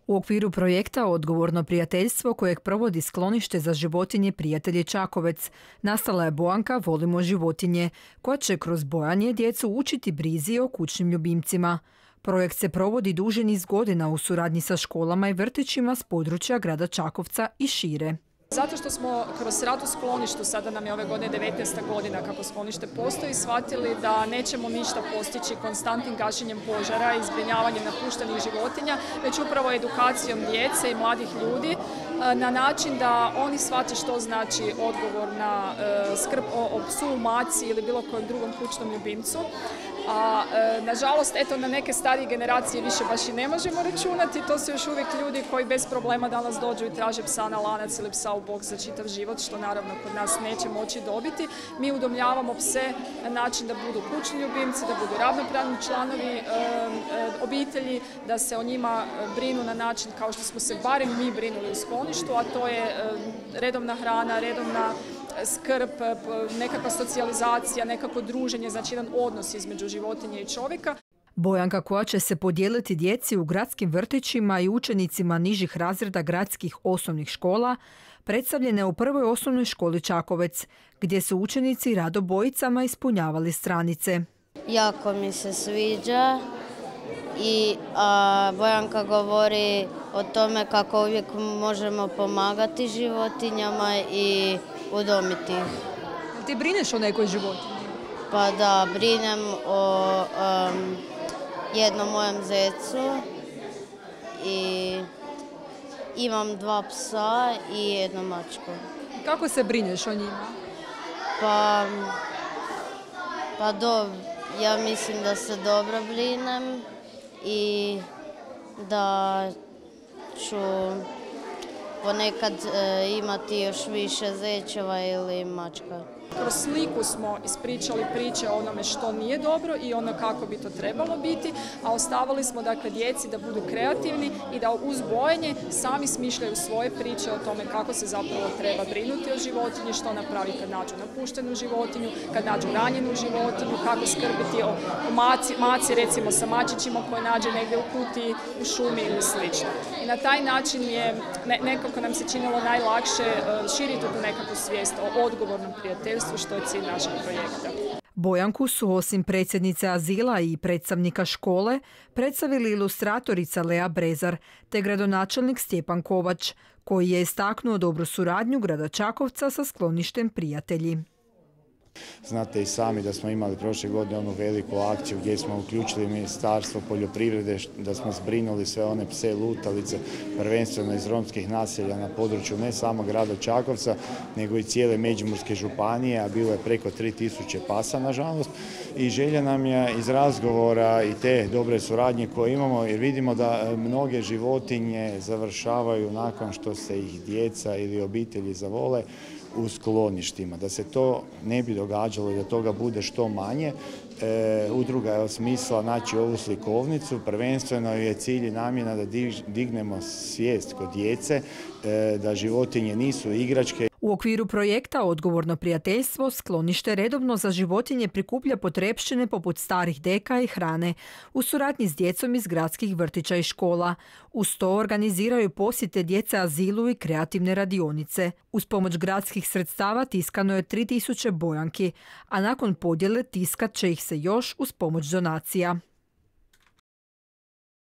U okviru projekta Odgovorno prijateljstvo kojeg provodi sklonište za životinje Prijatelji Čakovec nastala je Bojanka Volimo životinje, koja će kroz bojanje djecu učiti brizi o kućnim ljubimcima. Projekt se provodi duži niz godina u suradnji sa školama i vrtićima s područja grada Čakovca i šire. Zato što smo kroz rad u skloništu, sada nam je ove godine 19. godina kako sklonište postoji, shvatili da nećemo ništa postići konstantnim gašenjem požara i zbrinjavanjem napuštenih životinja, već upravo edukacijom djece i mladih ljudi na način da oni shvate što znači odgovorna skrb o psu, maci ili bilo kojem drugom kućnom ljubimcu. A nažalost, na neke starije generacije više baš i ne možemo računati. To su još uvijek ljudi koji bez problema danas dođu i traže psa na lanac ili psa u boks za čitav život, što naravno kod nas neće moći dobiti. Mi udomljavamo pse na način da budu kućni ljubimci, da budu ravnopravni članovi obitelji, da se o njima brinu na način kao što smo se barem mi brinuli u skloništu, a to je redovna hrana, redovna skrb, nekakva socijalizacija, nekako druženje, znači jedan odnos između životinje i čovjeka. Bojanka, koja će se podijeliti djeci u gradskim vrtićima i učenicima nižih razreda gradskih osnovnih škola, predstavljena je u prvoj osnovnoj školi Čakovec, gdje su učenici rado bojicama ispunjavali stranice. Jako mi se sviđa i Bojanka govori o tome kako uvijek možemo pomagati životinjama i udomiti ih. Ti brineš o nekoj životinji? Pa da, brinem o jednom mojem zecu i imam 2 psa i 1 mačku. Kako se brineš o njima? Ja mislim da se dobro brinem i da ću ponekad imati još više zečeva ili mačka. Kroz sliku smo ispričali priče o onome što nije dobro i ono kako bi to trebalo biti, a ostavili smo dakle djeci da budu kreativni i da uz bojenje sami smišljaju svoje priče o tome kako se zapravo treba brinuti o životinji, što napraviti kad nađu napuštenu životinju, kad nađu ranjenu životinju, kako skrbiti o maci recimo sa mačićima koje nađe negdje u kutiji, u šumi ili slično. I na taj način je nekako nam se činilo najlakše širiti tu nekakvu svijest o odgovornom prijateljstvu, što je cilj našeg projekta. Bojanku su osim predsjednice azila i predstavnika škole predstavili ilustratorica Lea Brezar te gradonačelnik Stjepan Kovač, koji je istaknuo dobru suradnju grada Čakovca sa skloništem Prijatelji. Znate i sami da smo imali prošle godine onu veliku akciju gdje smo uključili Ministarstvo poljoprivrede, da smo zbrinuli sve one pse lutalice, prvenstveno iz romskih naselja na području ne samo grada Čakovca, nego i cijele Međimurske županije, a bilo je preko 3000 pasa, nažalost. I želja nam je iz razgovora i te dobre suradnje koje imamo, jer vidimo da mnoge životinje završavaju nakon što se ih djeca ili obitelji zavole u skloništima. Da se to ne bi događalo i da toga bude što manje, udruga je osmislila naći ovu slikovnicu. Prvenstveno je cilj i namjena da dignemo svijest kod djece, da životinje nisu igračke. U okviru projekta Odgovorno prijateljstvo sklonište redovno za životinje prikuplja potrepštine poput starih deka i hrane u suradnji s djecom iz gradskih vrtića i škola. Uz to organiziraju posjete djece azilu i kreativne radionice. Uz pomoć gradskih sredstava tiskano je 3000 bojanki, a nakon podjele tiskat će ih se još uz pomoć donacija.